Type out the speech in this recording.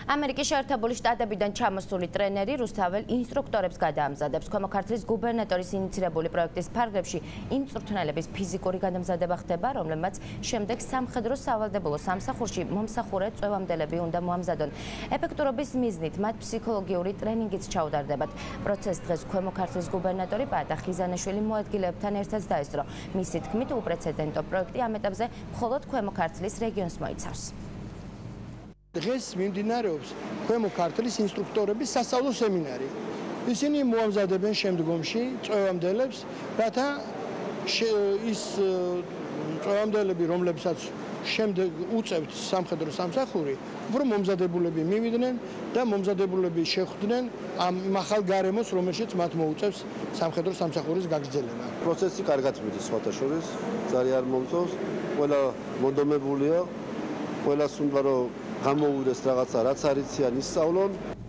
ამერიკის შეერთებული შტატებიდან ჩამოსული ტრენერი რუსთაველ ინსტრუქტორებს გადაამზადებს. ქვემო ქართლის გუბერნატორის ინიცირებული პროექტის ფარგლებში ინსტრუქტორების ფიზიკური გადამზადება ხდება, რომლებმაც შემდეგ სამხედრო სავალდებულო სამსახურში მომსახურე წვევამდელები უნდა მოამზადონ. ეფექტურობის მიზნით მათ ფსიქოლოგიური ტრენინგიც ჩაუტარდებათ. პროცესს დღეს ქვემო ქართლის გუბერნატორი პაატა ხიზანაშვილი მოადგილეებთან ერთად დაესწრო. მისი თქმით, უპრეცედენტო პროექტი ამ ეტაპზე მხოლოდ ქვემო ქართლის რეგიონს მოიცავს. დღეს მიმდინარეობს ქვემო ქართლის ინსტრუქტორების სასწავლო სემინარი. ისინი მოამზადებენ შემდგომში წვევამდელებს, რათა ის წვევამდელები, რომლებსაც შემდეგ უწევთ სამხედრო სამსახური, უფრო მომზადებულები მივიდნენ და მომზადებულები შეხვდნენ ამ ახალ გარემოს, რომელშიც მათ მოუწევს სამხედრო სამსახურის გაგრძელება. პროცესი კარგად მიდის სხვათა შორის, ძალიან მომწონს, ყველა მონდომებულია, ყველას უნდა რომ გამოუვიდეს რაღაცა, რაც არ იციან ისწავლონ.